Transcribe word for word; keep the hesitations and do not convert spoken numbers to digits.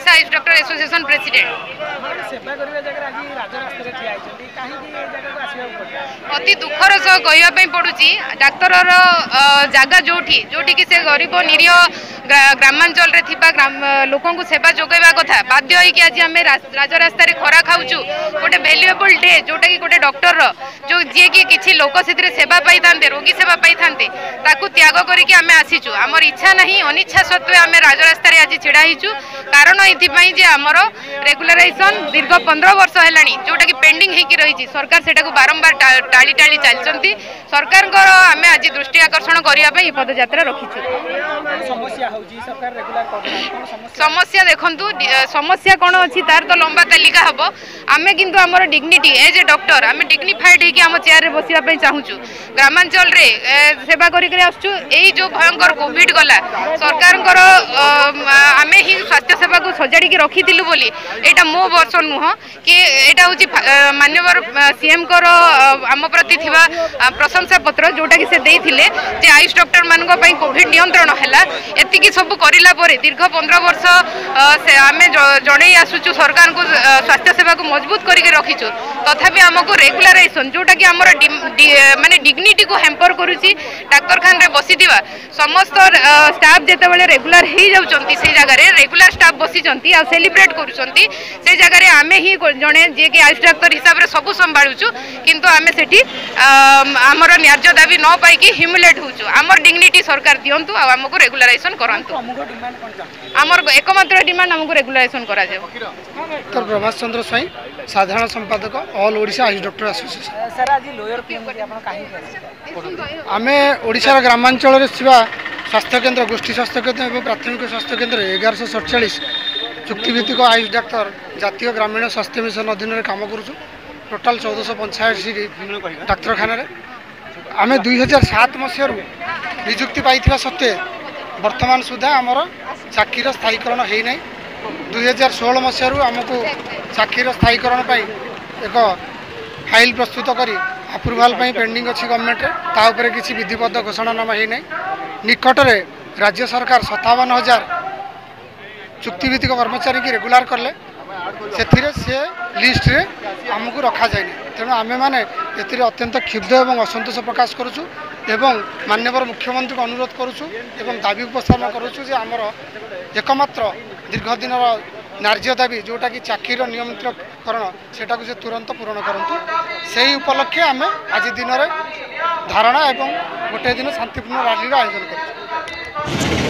Odisha AYUSH doctor association president. अति दुखर सह कहवाई पड़ुची डाक्तर जगह जो जो से गरीब निरीह ग्रामांचल लोक सेवा जोगेवा कथा बाध्य होगी आज आम राजरास्त खरा खाऊँ गोटे भैल्युएबल डे जोटा कि गोटे डॉक्टर जो जी कि किसी लोक से सेवा पाई था रोगी सेवा पाई था त्याग करके आम आसीचु आमर इच्छा नहीं अनिच्छा सत्वे आम राजरास्त आज छिड़ा होचु कारण ये आमर रेगुलाराइजेशन दीर्घ पंद्रह वर्ष है जोटा कि पेंडिंग होगी रही सरकार से बारंबार टाली टाली चलती सरकार आम आज दृष्टि आकर्षण करने पदयात्रा रखीचु। समस्या देखु समस्या कौन अच्छी तार तो लंबा तालिका हम आम किंतु आमर डिग्निटी एज ए डॉक्टर आम डिग्निफाइड होगी आम चेयर बसवाई चाहूँ ग्रामांचल रे सेवा करी आसचु यही जो भयंकर कोविड गला सरकार आम ही स्वास्थ्य सेवा को सजाड़ी रखी बोली यहाँ मो वर्ष नुह कि यहाँ हूँ मानवर सीएम को आम प्रति प्रशंसा पत्र जोटा कि से देइथिले जे आयुष डॉक्टर मान कोविड नियंत्रण है एतिकी सब करिला परे दीर्घ पंद्रह वर्ष आम जड़े आसुचु सरकार को स्वास्थ्य सेवा को मजबूत करके रखीचु तथापि आमको रेगुलाराइजेशन जोटा कि आमर माने डिग्निटी को हेम्पर करुच्ची डाक्तरखान रे बसी समस्त स्टाफ जिते बड़े रेगुलार हो जाउचंती से जगह रेगुलार स्टाफ बसी आ सेलिब्रेट करुचंती से जगह आम ही जड़े जे कि आयुष डाक्तर हिसाब से सब संभालुचु किंतु आम सेठी आमर न्याय्य दाबी न पाई ह्यूमिलेट होचु आमर डिग्निटी सरकार दियंतु आ हमको रेगुलाराइजेशन करंतु आमर एकमात्र डिमांड हमको रेगुलाराइजेशन करा जाय। डॉक्टर प्रभाष चंद्र स्वाई साधारण संपादक all Odisha AYUSH doctor association. Sir आज लोयर पीएम की आपण काहे आमे ओडिशा ग्रामांचल रे सेवा स्वास्थ्य केन्द्र गोष्ठी स्वास्थ्य केन्द्र और प्राथमिक स्वास्थ्य केन्द्र एगार सौ सड़चाश चुक्तिभित्तिक आयुष डाक्तर जातीय ग्रामीण स्वास्थ्य मिशन अधीन में काम करुचु टोटाल चौदह सौ पंचाशी डाक्तखाना आम दुई हजार सात मसीह निजुक्ति पाई सत्वे वर्तमान सुधा आमर चाकरीर स्थायीकरण होना दुई हजार षोल मसीह आमको चाकरीर स्थायीकरण एक फाइल प्रस्तुत करी अप्रुवाल पेंडिंग अच्छी गवर्नमेंट ताऊपर किसी विधिबद्ध घोषणानामा होना निकट में राज्य सरकार सतावन हजार चुक्तिभित्तिक कर्मचारी की रेगुलार कले से से लिस्ट रे आमको रखा जाए तेणु आम मैंने ए अत्यंत क्षुब्ध और असंतोष प्रकाश करुचु एवं माननीय मुख्यमंत्री को अनुरोध करुचु एवं दाबी उपस्थापन करुचु जे आमर एकमात्र दीर्घ दिन नार्य दाबी जोटा कि चाकरीर नियमितकरण सेटा से तुरंत पूरण करंतु से उपलक्षे आम आज दिन में धारणा एवं गोटे दिन शांतिपूर्ण रैली आयोजन करुचु।